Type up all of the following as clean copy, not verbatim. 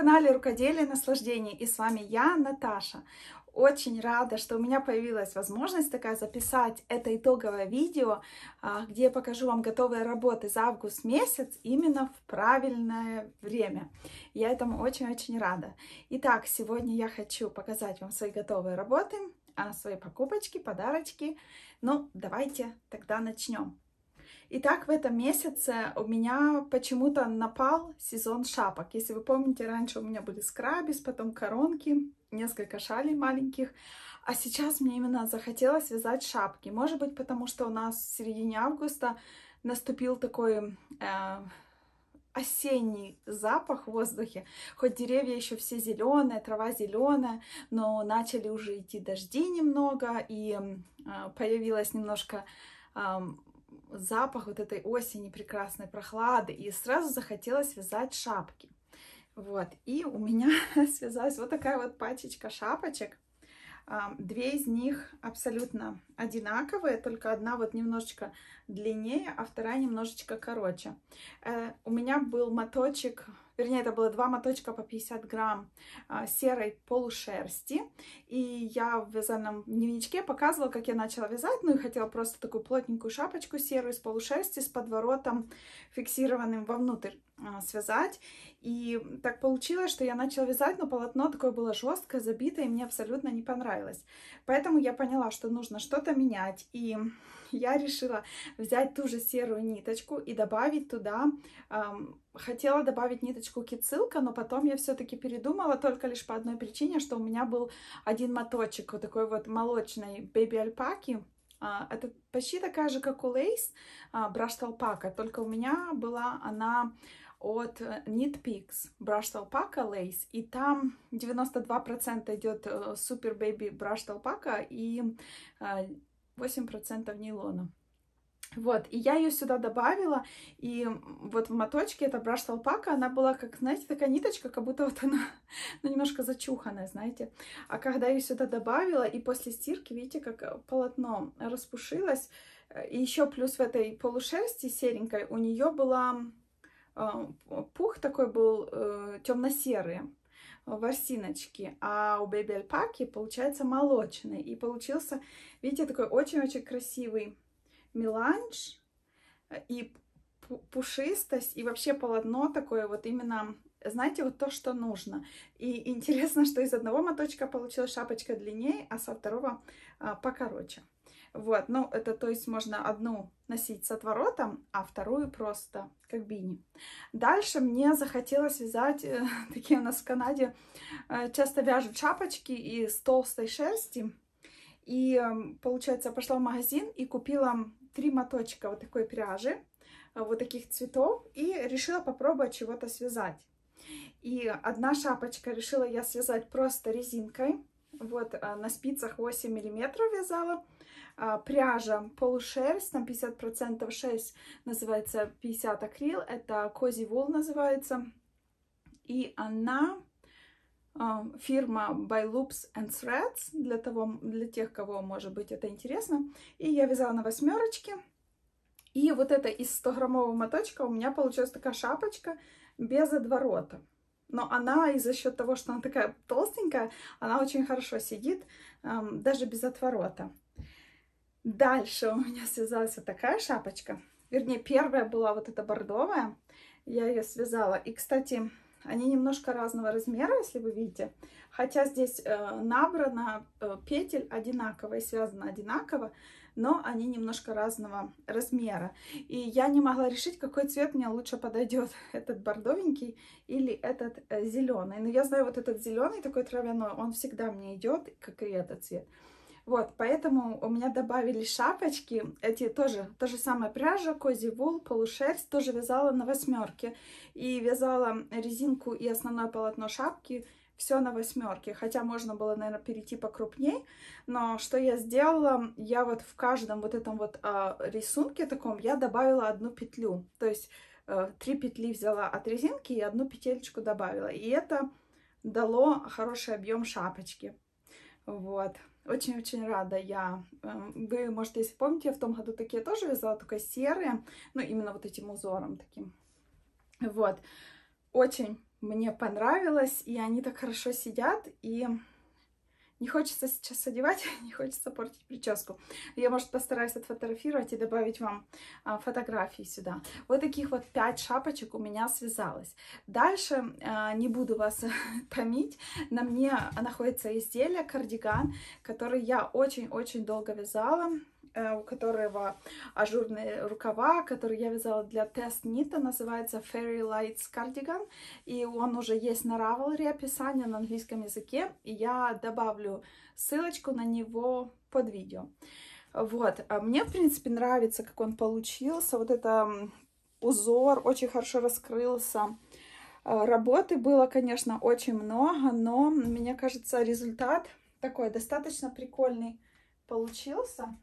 канале Рукоделие и наслаждение, и с вами я, Наташа. Очень рада, что у меня появилась возможность такая записать это итоговое видео, где я покажу вам готовые работы за август месяц именно в правильное время. Я этому очень-очень рада. Итак, сегодня я хочу показать вам свои готовые работы, свои покупочки, подарочки. Ну, давайте тогда начнем. Итак, в этом месяце у меня почему-то напал сезон шапок. Если вы помните, раньше у меня были скрабис, потом коронки, несколько шалей маленьких. А сейчас мне именно захотелось вязать шапки. Может быть, потому что у нас в середине августа наступил такой осенний запах в воздухе. Хоть деревья еще все зеленые, трава зеленая, но начали уже идти дожди немного, и появилась немножко запах вот этой осени, прекрасной прохлады, и сразу захотелось вязать шапки. Вот, и у меня связалась вот такая вот пачечка шапочек. Две из них абсолютно одинаковые, только одна вот немножечко длиннее, а вторая немножечко короче. У меня был моточек, вернее, это было два моточка по 50 грамм серой полушерсти. И я в вязальном дневничке показывала, как я начала вязать. Ну и хотела просто такую плотненькую шапочку серую из полушерсти с подворотом фиксированным вовнутрь связать. И так получилось, что я начала вязать, но полотно такое было жесткое, забитое, и мне абсолютно не понравилось. Поэтому я поняла, что нужно что-то менять. И я решила взять ту же серую ниточку и добавить туда... Хотела добавить ниточку кицилка, но потом я все-таки передумала только лишь по одной причине, что у меня был один моточек вот такой вот молочной бэби-альпаки. Это почти такая же, как у Lace, Brushed Alpaca, только у меня была она от Knit Picks, Brushed Alpaca Lace, и там 92% идет Super Baby Brushed Alpaca и 8% нейлона. Вот, и я ее сюда добавила, и вот в моточке эта Brushed Alpaca, она была, как, знаете, такая ниточка, как будто вот она ну, немножко зачуханная, знаете. А когда я ее сюда добавила, и после стирки, видите, как полотно распушилось, и еще плюс в этой полушерсти серенькой у нее была, пух такой был темно-серый, ворсиночки, а у Baby Альпаки получается молочный, и получился, видите, такой очень-очень красивый меланж и пушистость, и вообще полотно такое вот именно, знаете, вот то, что нужно. И интересно, что из одного моточка получилась шапочка длиннее, а со второго покороче. Вот, ну это, то есть можно одну носить с отворотом, а вторую просто как бини. Дальше мне захотелось вязать, такие у нас в Канаде часто вяжут шапочки из толстой шерсти. И, получается, я пошла в магазин и купила 3 моточка вот такой пряжи, вот таких цветов, и решила попробовать чего-то связать. И одна шапочка решила я связать просто резинкой. Вот на спицах 8 миллиметров вязала. Пряжа полушерсть, там 50% шерсть, называется 50 акрил. Это Cozy Wool называется. И она... фирма By Loops and Threads, для тех, кого, может быть, это интересно. И я вязала на 8-очке. И вот это из 100-граммового моточка у меня получилась такая шапочка без отворота. Но она, и за счет того, что она такая толстенькая, она очень хорошо сидит, даже без отворота. Дальше у меня связалась вот такая шапочка. Вернее, первая была вот эта бордовая. Я ее связала. И, кстати... Они немножко разного размера, если вы видите. Хотя здесь набрано петель одинаково и связано одинаково, но они немножко разного размера. И я не могла решить, какой цвет мне лучше подойдет. Этот бордовенький или этот зеленый. Но я знаю, вот этот зеленый такой травяной, он всегда мне идет, как и этот цвет. Вот, поэтому у меня добавились шапочки, эти тоже, та же самая пряжа, Cozy Wool, полушерсть, тоже вязала на 8-ке. И вязала резинку и основное полотно шапки, все на 8-ке. Хотя можно было, наверное, перейти покрупней. Но что я сделала, я вот в каждом вот этом вот рисунке таком, я добавила одну петлю. То есть 3 петли взяла от резинки и одну петелечку добавила. И это дало хороший объем шапочки. Вот. Очень-очень рада я. Вы, может, если помните, я в том году такие тоже вязала, только серые, ну, именно вот этим узором таким. Вот. Очень мне понравилось, и они так хорошо сидят, и не хочется сейчас одевать, не хочется портить прическу. Я, может, постараюсь отфотографировать и добавить вам фотографии сюда. Вот таких вот 5 шапочек у меня связалось. Дальше не буду вас томить. На мне находится изделие, кардиган, который я очень-очень долго вязала, у которого ажурные рукава, который я вязала для Тест Нита, называется Fairy Lights Cardigan, и он уже есть на Ravelry, описание на английском языке, и я добавлю ссылочку на него под видео. Вот, мне, в принципе, нравится, как он получился, вот это узор очень хорошо раскрылся. Работы было, конечно, очень много, но, мне кажется, результат такой достаточно прикольный получился.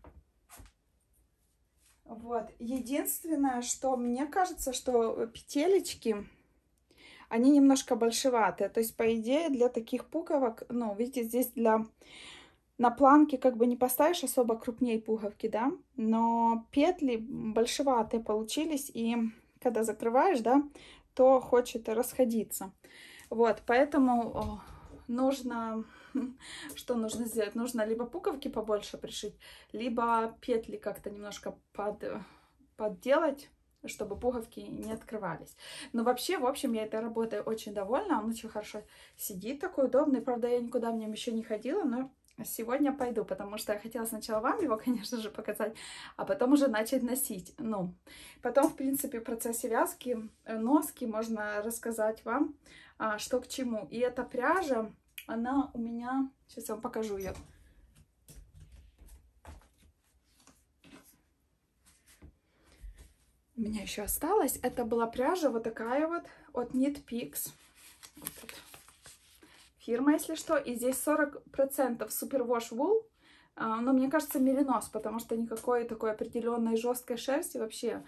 Вот, единственное, что мне кажется, что петелечки, они немножко большеватые. То есть, по идее, для таких пуговок, ну, видите, здесь на планке как бы не поставишь особо крупнее пуговки, да, но петли большеватые получились, и когда закрываешь, да, то хочет расходиться. Вот, поэтому нужно... Что нужно сделать? Нужно либо пуговки побольше пришить, либо петли как-то немножко подделать, чтобы пуговки не открывались. Но вообще, в общем, я этой работой очень довольна. Он очень хорошо сидит, такой удобный. Правда, я никуда в нем еще не ходила, но сегодня пойду, потому что я хотела сначала вам его, конечно же, показать, а потом уже начать носить. Ну, потом, в принципе, в процессе вязки, носки можно рассказать вам, что к чему. И эта пряжа, она у меня... Сейчас я вам покажу ее. У меня еще осталось. Это была пряжа вот такая вот от Knit Picks. Вот фирма, если что. И здесь 40% Superwash Wool. Но мне кажется, меринос, потому что никакой такой определенной жесткой шерсти вообще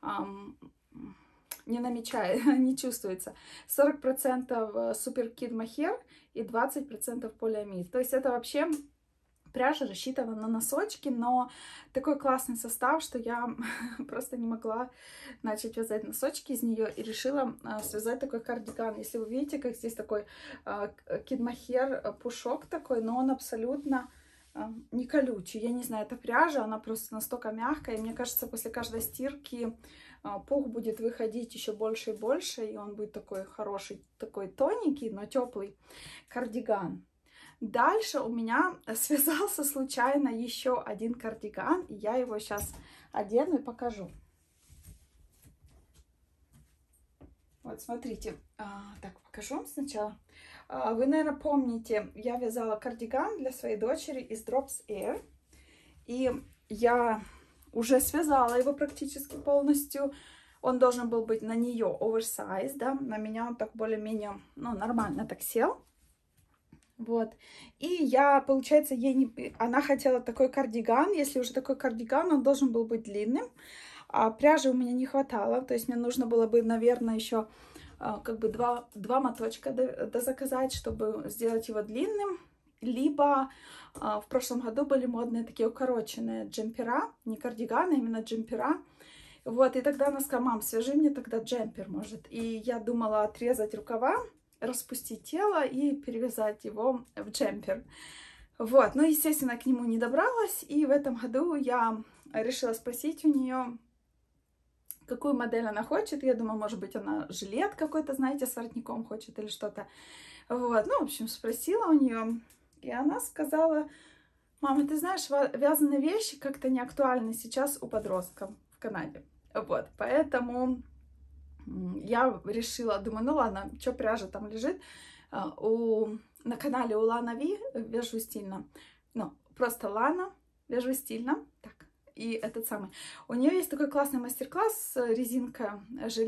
не намечает, не чувствуется. 40% Super Kid Mohair и 20% полиамид. То есть это вообще пряжа рассчитана на носочки, но такой классный состав, что я просто не могла начать вязать носочки из нее и решила связать такой кардиган. Если вы видите, как здесь такой Kid Mohair пушок такой, но он абсолютно не колючий. Я не знаю, эта пряжа, она просто настолько мягкая, и мне кажется, после каждой стирки пух будет выходить еще больше и больше, и он будет такой хороший, такой тоненький, но теплый кардиган. Дальше у меня связался случайно еще один кардиган, и я его сейчас одену и покажу. Вот, смотрите. Так, покажу вам сначала. Вы, наверное, помните, я вязала кардиган для своей дочери из Drops Air, и я уже связала его практически полностью. Он должен был быть на нее оверсайз, да, на меня он так более-менее, ну, нормально так сел. Вот. И я, получается, она хотела такой кардиган. Если уже такой кардиган, он должен был быть длинным. А пряжи у меня не хватало. То есть мне нужно было бы, наверное, еще как бы два моточка заказать, чтобы сделать его длинным. Либо в прошлом году были модные такие укороченные джемпера. Не кардиганы, а именно джемпера. Вот, и тогда она сказала: мам, свяжи мне тогда джемпер, может. И я думала отрезать рукава, распустить тело и перевязать его в джемпер. Вот, но, естественно, к нему не добралась. И в этом году я решила спросить у нее, какую модель она хочет. Я думаю, может быть, она жилет какой-то, знаете, с воротником хочет или что-то. Вот, ну, в общем, спросила у нее. И она сказала: мама, ты знаешь, вязаные вещи как-то не актуальны сейчас у подростков в Канаде. Вот, поэтому я решила, думаю, ну ладно, что пряжа там лежит. На канале у Лана Ви вяжу стильно. Ну, просто Лана, вяжу стильно. Так, и этот самый. У нее есть такой классный мастер-класс, резинка,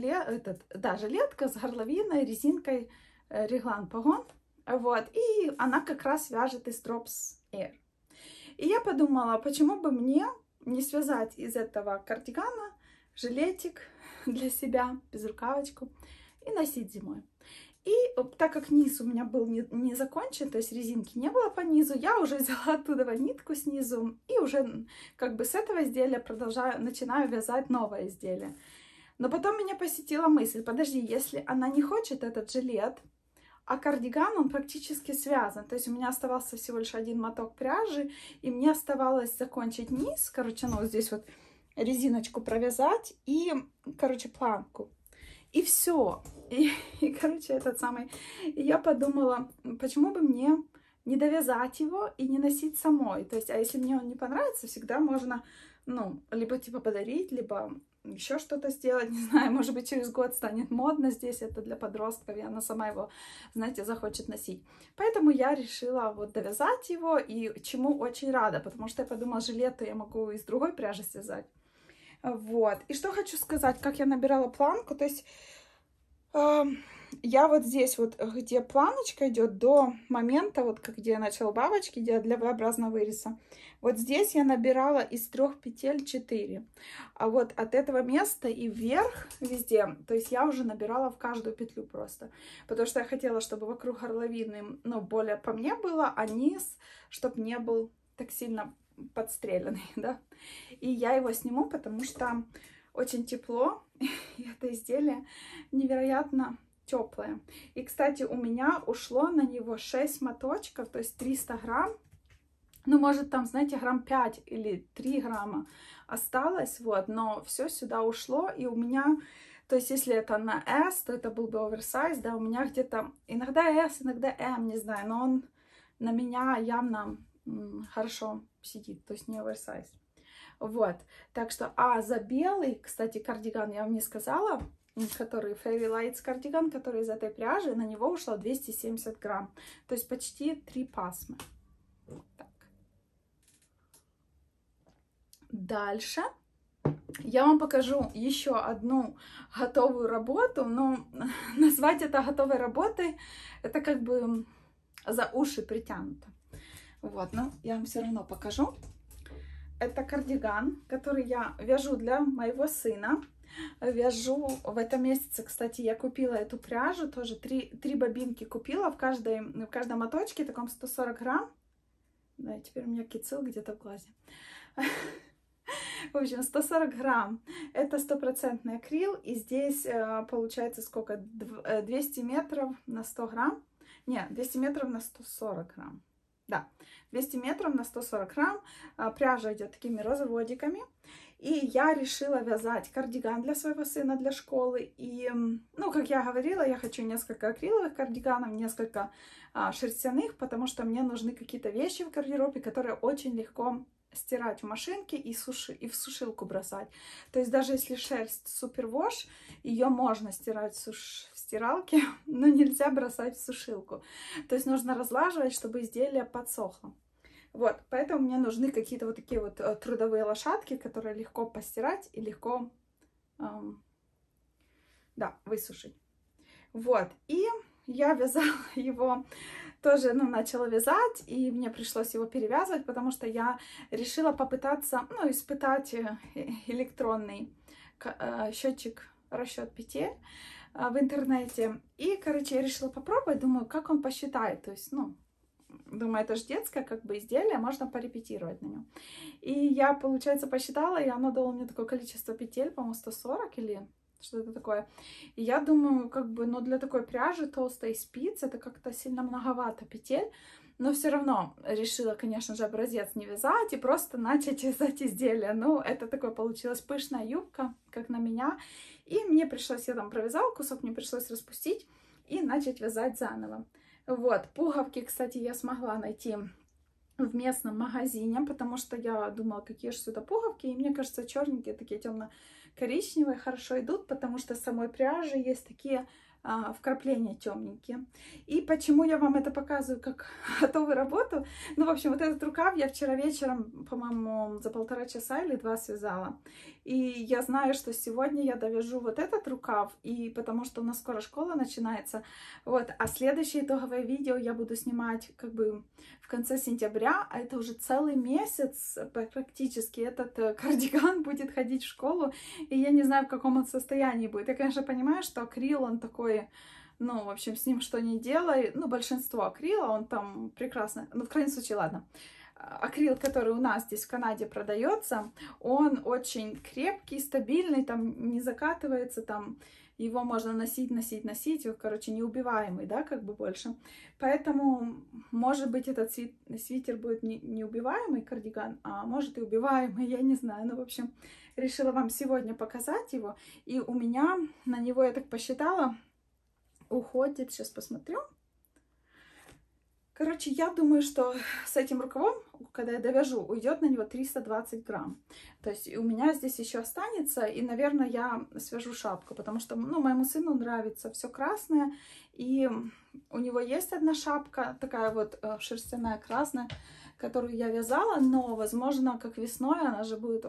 жилетка с горловиной, резинкой реглан погон. Вот, и она как раз вяжет из Drops Air. И я подумала, почему бы мне не связать из этого кардигана жилетик для себя, безрукавочку, и носить зимой. И так как низ у меня был не закончен, то есть резинки не было по низу, я уже взяла оттуда нитку снизу и уже как бы с этого изделия начинаю вязать новое изделие. Но потом меня посетила мысль, подожди, если она не хочет этот жилет, а кардиган, он практически связан. То есть у меня оставался всего лишь один моток пряжи, и мне оставалось закончить низ, короче, ну, здесь вот резиночку провязать и, короче, планку. И все. Короче, этот самый... И я подумала, почему бы мне не довязать его и не носить самой. То есть, а если мне он не понравится, всегда можно, ну, либо типа подарить, либо еще что-то сделать, не знаю, может быть, через год станет модно здесь, это для подростков, и она сама его, знаете, захочет носить. Поэтому я решила вот довязать его, и чему очень рада, потому что я подумала, жилеты я могу из другой пряжи связать. Вот. И что хочу сказать, как я набирала планку, то есть я вот здесь вот, где планочка идет до момента, вот где я начала бабочки делать для V-образного выреза, вот здесь я набирала из 3 петель 4. А вот от этого места и вверх везде, то есть я уже набирала в каждую петлю просто. Потому что я хотела, чтобы вокруг горловины, ну, более по мне было, а низ, чтобы не был так сильно подстреленный, да. И я его сниму, потому что очень тепло, и это изделие невероятно теплое. И, кстати, у меня ушло на него 6 моточков, то есть 300 грамм. Ну, может, там, знаете, грамм 5 или 3 грамма осталось, вот, но все сюда ушло, и у меня, то есть, если это на S, то это был бы оверсайз, да, у меня где-то иногда S, иногда M, не знаю, но он на меня явно хорошо сидит, то есть не оверсайз. Вот, так что, за белый, кстати, кардиган я вам не сказала, который Fairy Lights кардиган, который из этой пряжи, на него ушло 270 грамм, то есть почти 3 пасмы. Так. Дальше я вам покажу еще одну готовую работу, но назвать это готовой работой, это как бы за уши притянуто. Вот, но я вам все равно покажу. Это кардиган, который я вяжу для моего сына. Вяжу в этом месяце, кстати, я купила эту пряжу, тоже 3 бобинки купила, в каждом моточке, таком 140 грамм. Да, теперь у меня кицил где-то в глазе. В общем, 140 грамм. Это 100% акрил, и здесь получается сколько? 200 метров на 100 грамм? Нет, 200 метров на 140 грамм. Да, 200 метров на 140 грамм. Пряжа идет такими разводиками. И я решила вязать кардиган для своего сына, для школы. И, ну, как я говорила, я хочу несколько акриловых кардиганов, несколько шерстяных, потому что мне нужны какие-то вещи в гардеробе, которые очень легко стирать в машинке и в сушилку бросать. То есть даже если шерсть супервош, ее можно стирать в стиралке, но нельзя бросать в сушилку. То есть нужно разлаживать, чтобы изделие подсохло. Вот, поэтому мне нужны какие-то вот такие вот трудовые лошадки, которые легко постирать и легко, да, высушить. Вот, и я вязала его, тоже, ну, начала вязать, и мне пришлось его перевязывать, потому что я решила попытаться, ну, испытать электронный счетчик расчет петель в интернете. И, короче, я решила попробовать, думаю, как он посчитает, то есть, ну, думаю, это же детское как бы изделие, можно порепетировать на нем. И я, получается, посчитала, и оно дало мне такое количество петель, по-моему, 140 или что-то такое. И я думаю, как бы, ну, для такой пряжи толстой спиц это как-то сильно многовато петель. Но все равно решила, конечно же, образец не вязать и просто начать вязать изделие. Ну, это такое получилась пышная юбка, как на меня. И мне пришлось, я там провязала кусок, мне пришлось распустить и начать вязать заново. Вот, пуговки, кстати, я смогла найти в местном магазине, потому что я думала, какие же сюда пуговки, и мне кажется, черненькие, такие темно-коричневые хорошо идут, потому что с самой пряжи есть такие вкрапления темненькие. И почему я вам это показываю как готовую работу? Ну, в общем, вот этот рукав я вчера вечером, по-моему, за 1,5 часа или 2 связала. И я знаю, что сегодня я довяжу вот этот рукав, и потому что у нас скоро школа начинается. Вот, а следующее итоговое видео я буду снимать как бы в конце сентября, а это уже целый месяц практически этот кардиган будет ходить в школу, и я не знаю, в каком он состоянии будет. Я, конечно, понимаю, что акрил, он такой, ну, в общем, с ним что ни делай, ну, большинство акрила, он там прекрасно, ну, в крайнем случае, ладно. акрил, который у нас здесь в Канаде продается, он очень крепкий, стабильный, там не закатывается, там его можно носить, носить, носить, короче, неубиваемый, да, как бы больше. Поэтому, может быть, этот свитер будет неубиваемый кардиган, а может и убиваемый, я не знаю. Ну, в общем, решила вам сегодня показать его. И у меня на него, я так посчитала, уходит, сейчас посмотрю. Короче, я думаю, что с этим рукавом, когда я довяжу, уйдет на него 320 грамм. То есть у меня здесь еще останется, и, наверное, я свяжу шапку, потому что, ну, моему сыну нравится все красное, и у него есть одна шапка, такая вот шерстяная красная, которую я вязала, но, возможно, как весной она же будет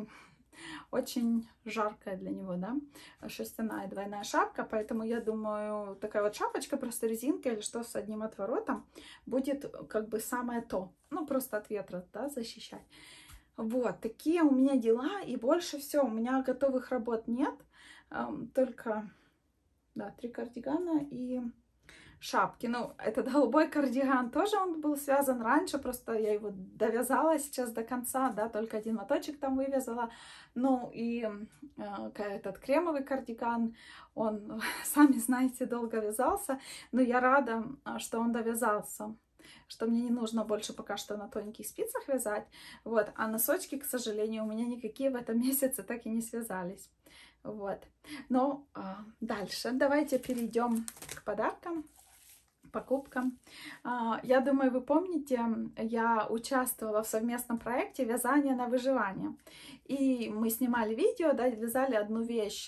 очень жаркая для него, да, шерстяная двойная шапка, поэтому я думаю, такая вот шапочка, просто резинка или что с одним отворотом, будет как бы самое то, ну, просто от ветра, да, защищать. Вот, такие у меня дела, и больше все, у меня готовых работ нет, только, да, 3 кардигана и шапки. Ну, этот голубой кардиган тоже он был связан раньше, просто я его довязала сейчас до конца, да, только один моточек там вывязала. Ну, и этот кремовый кардиган, он, сами знаете, долго вязался, но я рада, что он довязался, что мне не нужно больше пока что на тоненьких спицах вязать. Вот, а носочки, к сожалению, у меня никакие в этом месяце так и не связались. Вот. Но дальше давайте перейдем к подаркам, покупкам. Я думаю, вы помните, я участвовала в совместном проекте «Вязание на выживание». И мы снимали видео, да, вязали одну вещь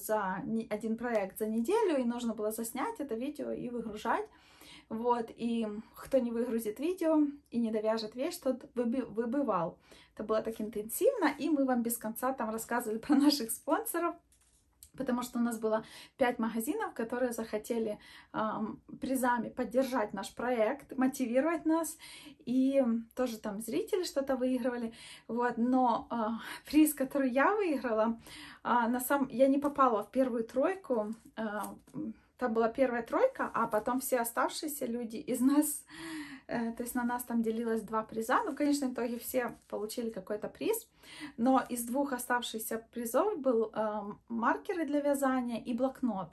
один проект за неделю, и нужно было заснять это видео и выгружать. Вот, и кто не выгрузит видео и не довяжет вещь, тот выбывал. Это было так интенсивно, и мы вам без конца там рассказывали про наших спонсоров, потому что у нас было 5 магазинов, которые захотели призами поддержать наш проект, мотивировать нас, и тоже там зрители что-то выигрывали, вот, но приз, который я выиграла, я не попала в первую тройку, там была первая тройка, а потом все оставшиеся люди из нас, то есть на нас там делилось 2 приза. Ну, конечно, в итоге все получили какой-то приз, но из 2 оставшихся призов был маркеры для вязания и блокнот.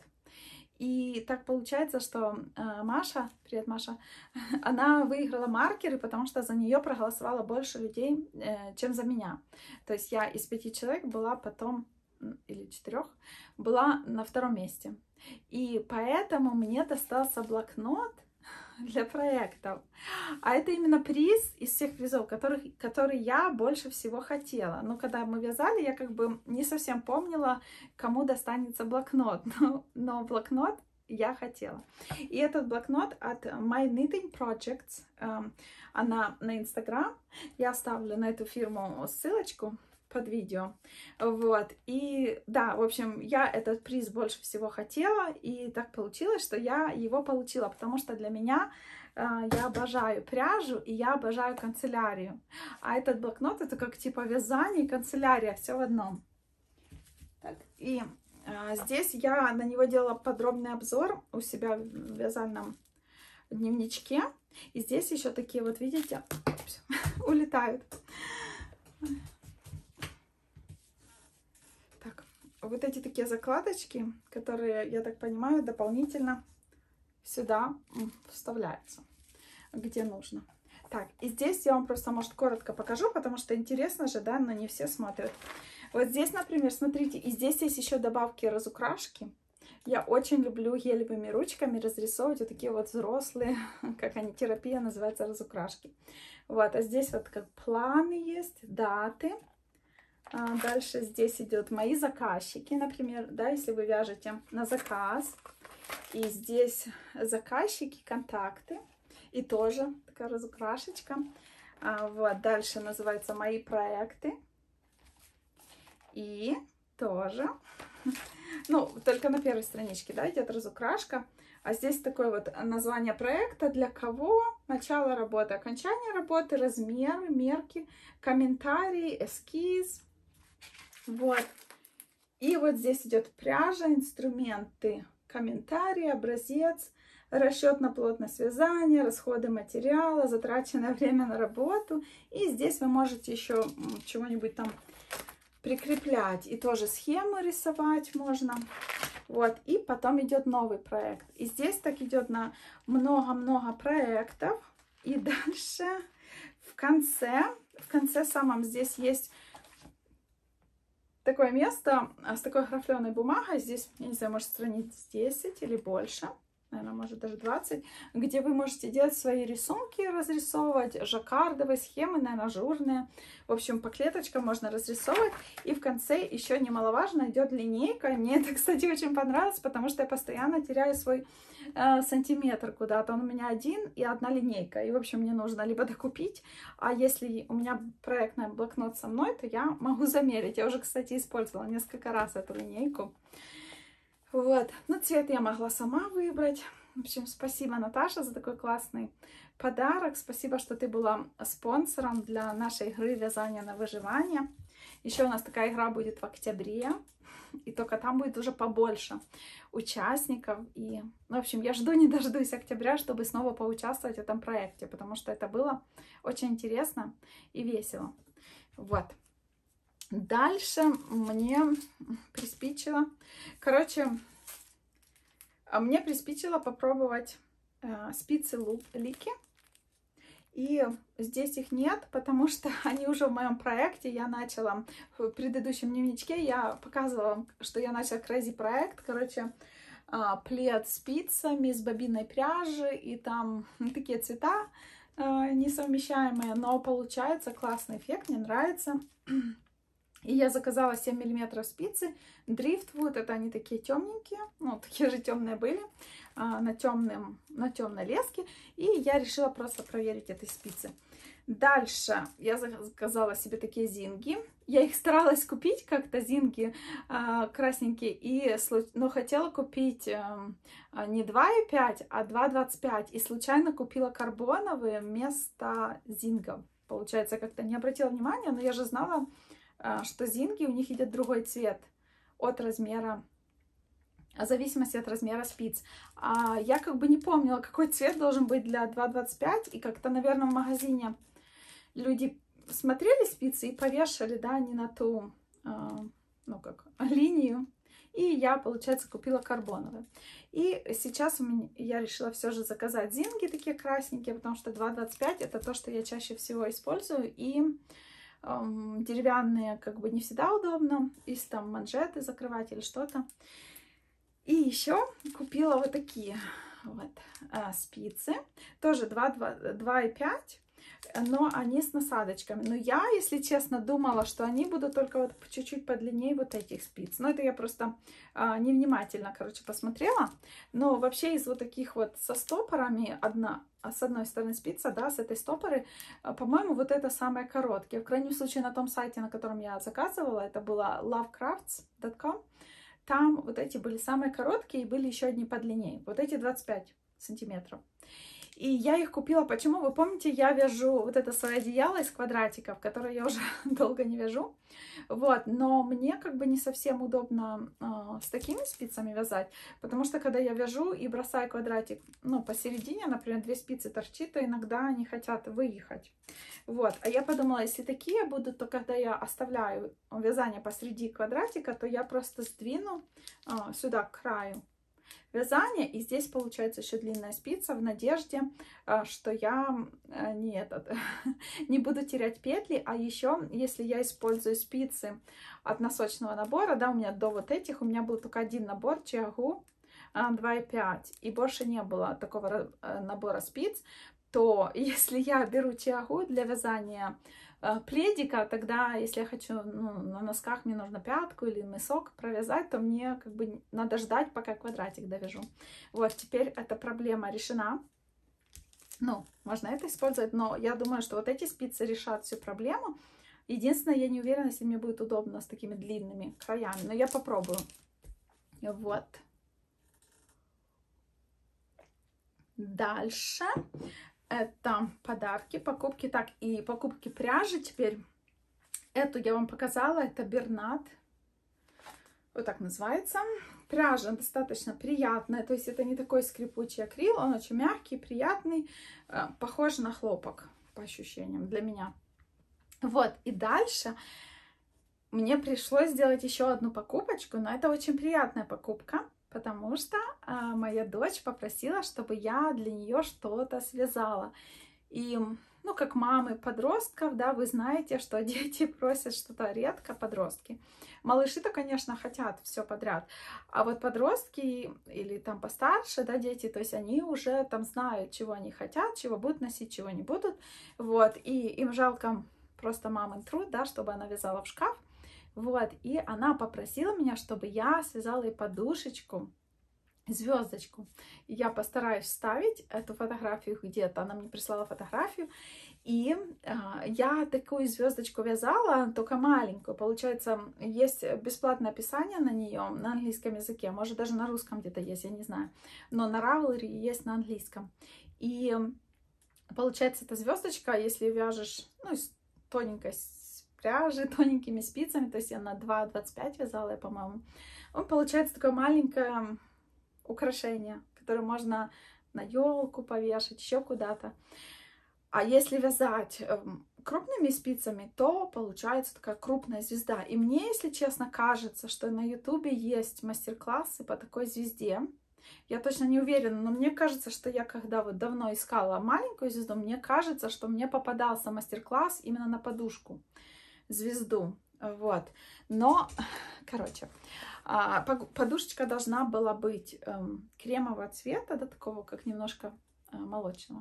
И так получается, что Маша, привет, Маша, она выиграла маркеры, потому что за нее проголосовало больше людей, чем за меня. То есть я из 5 человек была потом, или 4, была на 2-м месте. И поэтому мне достался блокнот для проектов. А это именно приз из всех призов, который я больше всего хотела. Но когда мы вязали, я как бы не совсем помнила, кому достанется блокнот. Но блокнот я хотела. И этот блокнот от My Knitting Projects. Она на Instagram. Я оставлю на эту фирму ссылочку под видео. Вот. И да, в общем, я этот приз больше всего хотела, и так получилось, что я его получила, потому что для меня я обожаю пряжу, и я обожаю канцелярию. А этот блокнот — это как типа вязание и канцелярия, все в одном. Так, и здесь я на него делала подробный обзор у себя в вязальном дневничке. И здесь еще такие вот, видите, улетают. Вот эти такие закладочки, которые, я так понимаю, дополнительно сюда вставляются, где нужно. Так, и здесь я вам просто, может, коротко покажу, потому что интересно же, да, но не все смотрят. Вот здесь, например, смотрите, и здесь есть еще добавки разукрашки. Я очень люблю гелевыми ручками разрисовывать вот такие вот взрослые, как они, терапия называется, разукрашки. Вот, а здесь вот как планы есть, даты. Дальше здесь идет мои заказчики, например, да, если вы вяжете на заказ. И здесь заказчики, контакты. И тоже такая разукрашечка. Вот, дальше называется мои проекты. И тоже, ну, только на первой страничке, да, идет разукрашка. А здесь такое вот название проекта, для кого, начало работы, окончание работы, размеры, мерки, комментарии, эскиз. Вот. И вот здесь идет пряжа, инструменты, комментарии, образец, расчет на плотность вязания, расходы материала, затраченное время на работу. И здесь вы можете еще чего-нибудь там прикреплять. И тоже схемы рисовать можно. Вот. И потом идет новый проект. И здесь так идет на много-много проектов. И дальше в конце самом здесь есть такое место с такой графленой бумагой. Здесь, я не знаю, может страниц 10 или больше. Наверное, может даже 20, где вы можете делать свои рисунки, разрисовывать, жаккардовые схемы, наверное, ажурные. В общем, по клеточкам можно разрисовывать. И в конце еще немаловажно идет линейка. Мне это, кстати, очень понравилось, потому что я постоянно теряю свой сантиметр куда-то. Он у меня один и одна линейка. И, в общем, мне нужно либо докупить, а если у меня проектный блокнот со мной, то я могу замерить. Я уже, кстати, использовала несколько раз эту линейку. Вот, ну цвет я могла сама выбрать. В общем, спасибо, Наташа, за такой классный подарок. Спасибо, что ты была спонсором для нашей игры «Вязание на выживание». Еще у нас такая игра будет в октябре, и только там будет уже побольше участников. И, в общем, я жду не дождусь октября, чтобы снова поучаствовать в этом проекте, потому что это было очень интересно и весело. Вот. Дальше мне приспичило, мне приспичило попробовать спицы Лики. И здесь их нет, потому что они уже в моем проекте. Я начала в предыдущем дневничке, я показывала, что я начала crazy проект. Плед спицами с бобиной пряжи, и там такие цвета несовмещаемые, но получается классный эффект, мне нравится. И я заказала 7 миллиметров спицы Driftwood, это они такие темненькие, ну, такие же темные были, на темной леске. И я решила просто проверить эти спицы. Дальше я заказала себе такие зинги. Я их старалась купить как-то, зинги красненькие, но хотела купить не 2,5, а 2,25. И случайно купила карбоновые вместо зингов. Получается, как-то не обратила внимания, но я же знала, что зинги, у них идет другой цвет от размера, в зависимости от размера спиц. Я как бы не помнила, какой цвет должен быть для 2,25, и как-то, наверное, в магазине люди смотрели спицы и повешали, да, не на ту, линию. И я, получается, купила карбоновые. И сейчас я решила все же заказать зинги такие красненькие, потому что 2,25 это то, что я чаще всего использую. И деревянные как бы не всегда удобно, если там манжеты закрывать или что-то. И еще купила вот такие вот спицы, тоже 2,5, но они с насадочками. Но я, если честно, думала, что они будут только вот чуть-чуть подлиннее вот этих спиц. Но это я просто невнимательно, посмотрела. Но вообще из вот таких вот со стопорами, с одной стороны спица, да, с этой стопоры, по-моему, вот это самые короткие. В крайнем случае, на том сайте, на котором я заказывала, это было lovecrafts.com, там вот эти были самые короткие и были еще одни подлиннее. Вот эти 25 сантиметров. И я их купила. Почему? Вы помните, я вяжу вот это свое одеяло из квадратиков, которое я уже долго не вяжу. Вот, но мне как бы не совсем удобно с такими спицами вязать, потому что когда я вяжу и бросаю квадратик, ну, посередине, например, 2 спицы торчит, то иногда они хотят выехать. Вот, а я подумала, если такие будут, то когда я оставляю вязание посреди квадратика, то я просто сдвину сюда к краю вязания, и здесь получается еще длинная спица в надежде, что я не буду терять петли. А еще, если я использую спицы от носочного набора, да, у меня до вот этих, у меня был только один набор Чиагу 2,5, и больше не было такого набора спиц, то если я беру Чиагу для вязания пледика, тогда, если я хочу, на носках мне нужно пятку или мысок провязать, то мне как бы надо ждать, пока квадратик довяжу. Вот, теперь эта проблема решена. Ну, можно это использовать, но я думаю, что вот эти спицы решат всю проблему. Единственное, я не уверена, если мне будет удобно с такими длинными краями, но я попробую. Вот. Дальше. Это подарки, покупки. Так, и покупки пряжи теперь. Эту я вам показала, это Бернат. Вот так называется. пряжа достаточно приятная, то есть это не такой скрипучий акрил, он очень мягкий, приятный, похож на хлопок по ощущениям для меня. Вот, и дальше мне пришлось сделать еще одну покупочку, но это очень приятная покупка, потому что моя дочь попросила, чтобы я для нее что-то связала. И, ну, как мамы подростков, да, вы знаете, что дети просят что-то редко, подростки. Малыши-то, конечно, хотят все подряд, а вот подростки или там постарше, да, дети, то есть они уже там знают, чего они хотят, чего будут носить, чего не будут, вот, и им жалко просто мамин труд, да, чтобы она вязала в шкаф, вот, и она попросила меня, чтобы я связала ей подушечку, звездочку. И я постараюсь вставить эту фотографию где-то. Она мне прислала фотографию. И я такую звездочку вязала, только маленькую. Получается, есть бесплатное описание на нее на английском языке. Может, даже на русском где-то есть, я не знаю. Но на Ravelry есть на английском. И получается, эта звездочка, если вяжешь, ну, из тоненькой пряжи, тоненькими спицами, то есть я на 2,25 вязала, по-моему, он получается такое маленькое украшение, которое можно на елку повешать, еще куда-то. А если вязать крупными спицами, то получается такая крупная звезда. И мне, если честно, кажется, что на ютубе есть мастер-классы по такой звезде. Я точно не уверена, но мне кажется, что я когда вот давно искала маленькую звезду, мне кажется, что мне попадался мастер-класс именно на подушку, звезду. Вот. Но, короче, подушечка должна была быть кремового цвета, да, такого, как немножко молочного.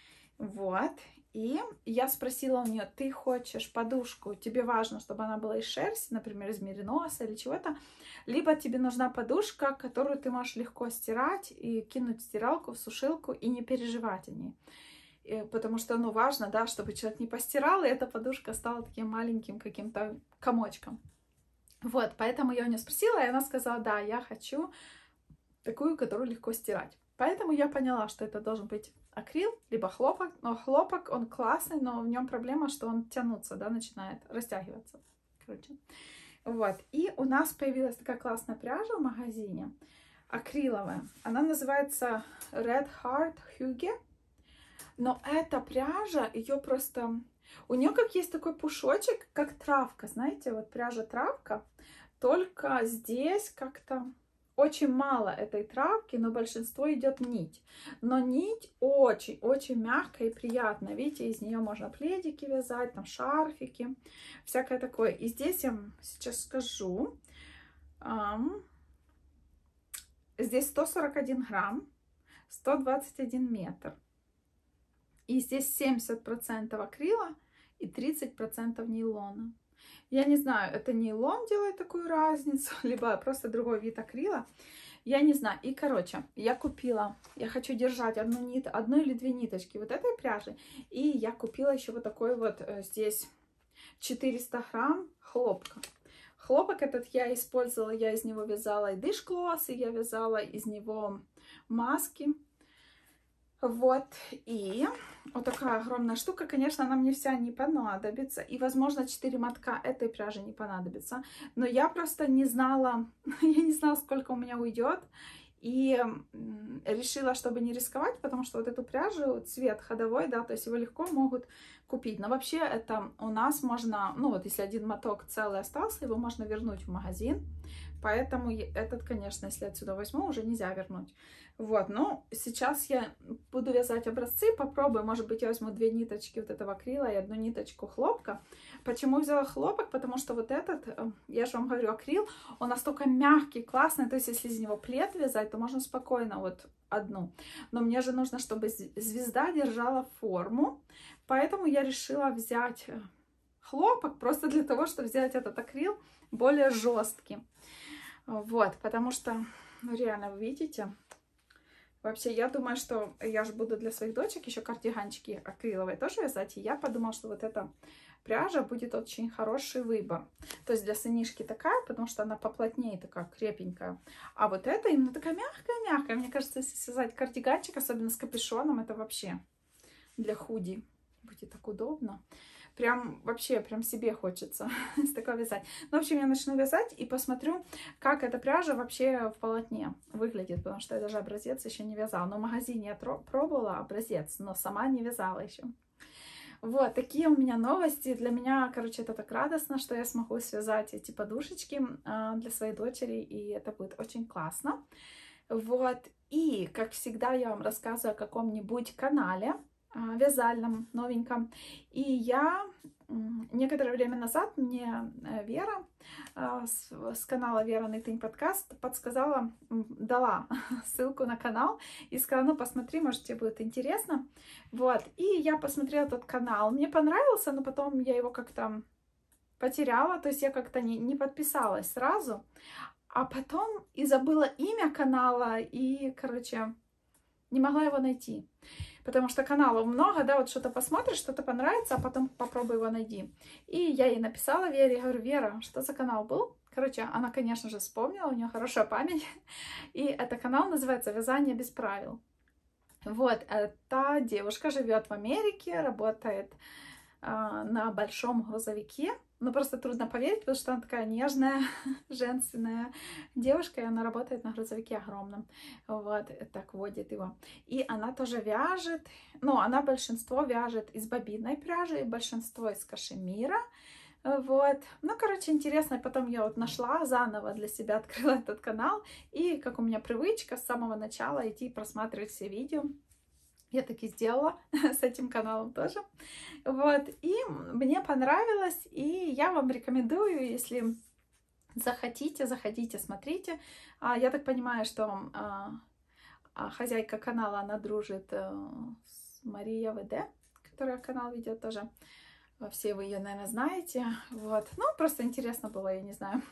Вот. И я спросила у нее: ты хочешь подушку, тебе важно, чтобы она была из шерсти, например, из мериноса или чего-то, либо тебе нужна подушка, которую ты можешь легко стирать и кинуть в стиралку, в сушилку и не переживать о ней. Потому что, ну, важно, да, чтобы человек не постирал, и эта подушка стала таким маленьким каким-то комочком. Вот, поэтому я у нее спросила, и она сказала: да, я хочу такую, которую легко стирать. Поэтому я поняла, что это должен быть акрил, либо хлопок. Но хлопок, он классный, но в нем проблема, что он тянуться, да, начинает растягиваться. Короче. Вот, и у нас появилась такая классная пряжа в магазине, акриловая. Она называется Red Heart Hygge. Но эта пряжа, ее просто... У нее как есть такой пушочек, как травка, знаете, вот пряжа травка, только здесь как-то очень мало этой травки, но большинство идет нить. Но нить очень-очень мягкая и приятная. Видите, из нее можно пледики вязать, там шарфики, всякое такое. И здесь я сейчас скажу, здесь 141 грамм, 121 метр. И здесь 70% акрила и 30% нейлона. Я не знаю, это нейлон делает такую разницу, либо просто другой вид акрила. Я не знаю. И, короче, я купила, я хочу держать одну или две ниточки вот этой пряжи. И я купила еще вот такой вот здесь 400 грамм хлопка. Хлопок этот я использовала, я из него вязала и дышклоссы, я вязала из него маски. Вот, и вот такая огромная штука, конечно, она мне вся не понадобится, и, возможно, 4 мотка этой пряжи не понадобится, но я просто не знала, я не знала, сколько у меня уйдет, и решила, чтобы не рисковать, потому что вот эту пряжу, цвет ходовой, да, то есть его легко могут купить, но вообще это у нас можно, ну вот если один моток целый остался, его можно вернуть в магазин, поэтому этот, конечно, если отсюда возьму, уже нельзя вернуть. Вот, но сейчас я буду вязать образцы, попробую, может быть, я возьму 2 ниточки вот этого акрила и 1 ниточку хлопка. Почему взяла хлопок? Потому что вот этот, я же вам говорю, акрил, он настолько мягкий, классный, то есть если из него плед вязать, то можно спокойно вот одну. Но мне же нужно, чтобы звезда держала форму, поэтому я решила взять хлопок просто для того, чтобы взять этот акрил более жесткий. Вот, потому что, ну, реально, вы видите... Вообще, я думаю, что я же буду для своих дочек еще кардиганчики акриловые тоже вязать. И я подумала, что вот эта пряжа будет очень хороший выбор. То есть для сынишки такая, потому что она поплотнее, такая крепенькая. А вот эта именно такая мягкая-мягкая. Мне кажется, если связать кардиганчик, особенно с капюшоном, это вообще для худи будет так удобно. прям вообще, прям себе хочется с такого вязать. Ну, в общем, я начну вязать и посмотрю, как эта пряжа вообще в полотне выглядит, потому что я даже образец еще не вязала. Но в магазине я пробовала образец, но сама не вязала еще. Вот, такие у меня новости. Для меня, короче, это так радостно, что я смогу связать эти подушечки для своей дочери, и это будет очень классно. Вот, и, как всегда, я вам рассказываю о каком-нибудь канале вязальном, новеньком. И я некоторое время назад мне Вера с канала Вера Knitting Podcast подсказала, дала ссылку на канал и сказала, ну посмотри, может тебе будет интересно. Вот, и я посмотрела тот канал, мне понравился, но потом я его как-то потеряла, то есть я как-то не подписалась сразу, а потом и забыла имя канала, и, короче, не могла его найти. Потому что каналов много, да, вот что-то посмотришь, что-то понравится, а потом попробуй его найди. И я ей написала Вере, говорю, Вера, что за канал был? Короче, она, конечно же, вспомнила, у нее хорошая память. И этот канал называется «Вязание без правил». Вот, эта девушка живет в Америке, работает на большом грузовике. Ну, просто трудно поверить, потому что она такая нежная, женственная девушка, и она работает на грузовике огромном. Вот, так водит его. И она тоже вяжет, ну, она большинство вяжет из бобинной пряжи, большинство из кашемира. Вот, ну, короче, интересно. Потом я вот нашла, заново для себя открыла этот канал. И, как у меня привычка, с самого начала идти просматривать все видео. Я так и сделала с этим каналом тоже. Вот, и мне понравилось, и я вам рекомендую, если захотите, заходите, смотрите. Я так понимаю, что хозяйка канала, она дружит с Марией ВД, которая канал ведет тоже. Все вы ее, наверное, знаете. Вот. Ну, просто интересно было, я не знаю.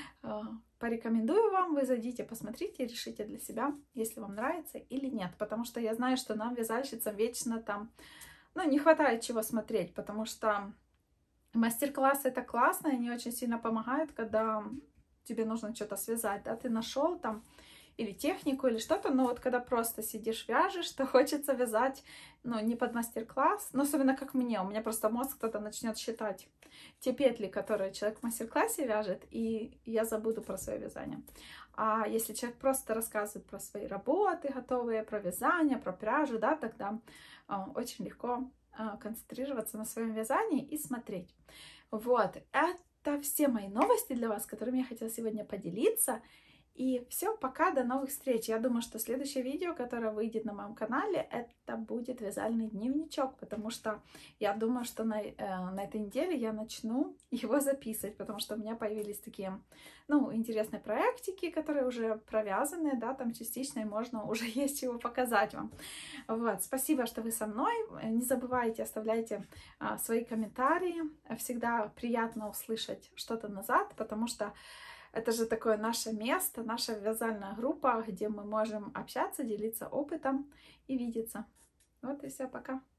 Порекомендую вам, вы зайдите, посмотрите, решите для себя, если вам нравится или нет. Потому что я знаю, что нам, вязальщицам, вечно там, ну, не хватает чего смотреть, потому что мастер-классы это классно, и они очень сильно помогают, когда тебе нужно что-то связать, да, ты нашел там или технику, или что-то, но вот когда просто сидишь, вяжешь, то хочется вязать, ну, не под мастер-класс, но особенно как мне, у меня просто мозг кто-то начнет считать те петли, которые человек в мастер-классе вяжет, и я забуду про свое вязание. А если человек просто рассказывает про свои работы готовые, про вязание, про пряжу, да, тогда очень легко концентрироваться на своем вязании и смотреть. Вот, это все мои новости для вас, которыми я хотела сегодня поделиться. И все, пока, до новых встреч. Я думаю, что следующее видео, которое выйдет на моем канале, это будет вязальный дневничок, потому что я думаю, что на этой неделе я начну его записывать, потому что у меня появились такие, ну, интересные проектики, которые уже провязаны, да, там частично, и можно уже есть чего показать вам. Вот, спасибо, что вы со мной. Не забывайте, оставляйте свои комментарии. Всегда приятно услышать что-то назад, потому что это же такое наше место, наша вязальная группа, где мы можем общаться, делиться опытом и видеться. Вот и все, пока.